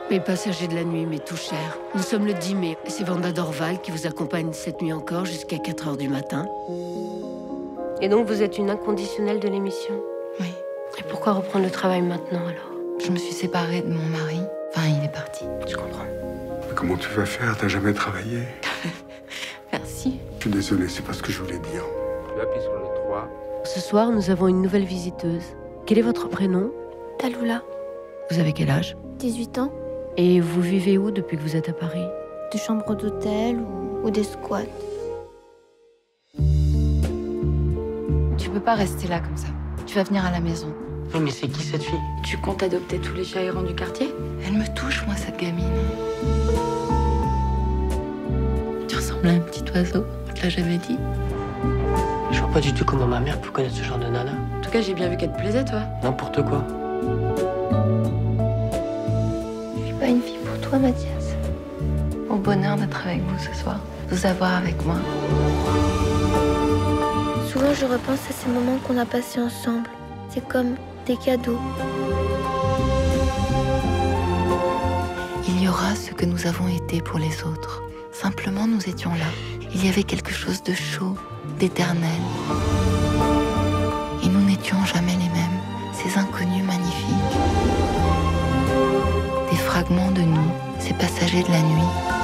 Les passagers de la nuit, mais tout cher. Nous sommes le 10 mai. C'est Vanda Dorval qui vous accompagne cette nuit encore jusqu'à 4 h du matin. Et donc vous êtes une inconditionnelle de l'émission? Oui. Et pourquoi reprendre le travail maintenant alors? Je me suis séparée de mon mari. Enfin, il est parti. Je comprends. Mais comment tu vas faire? T'as jamais travaillé? Merci. Je suis désolé, c'est pas ce que je voulais dire. Tu appuies sur le 3. Ce soir, nous avons une nouvelle visiteuse. Quel est votre prénom? Taloula, Vous avez quel âge? 18 ans, Et vous vivez où depuis que vous êtes à Paris? des chambres d'hôtel ou des squats. Tu peux pas rester là comme ça. Tu vas venir à la maison. Oui, mais c'est qui cette fille? Tu comptes adopter tous les chats errants du quartier? Elle me touche, moi, cette gamine. Tu ressembles à un petit oiseau. On te l'a jamais dit? Je vois pas du tout comment ma mère peut connaître ce genre de nana. En tout cas, j'ai bien vu qu'elle te plaisait, toi. N'importe quoi. Je suis pas une fille pour toi, Mathias. Au bonheur d'être avec vous ce soir. De vous avoir avec moi. Souvent, je repense à ces moments qu'on a passés ensemble. C'est comme des cadeaux. Il y aura ce que nous avons été pour les autres. Simplement, nous étions là. Il y avait quelque chose de chaud, d'éternel. Et nous n'étions jamais les mêmes. Ces inconnus magnifiques. Des fragments de nous, ces passagers de la nuit.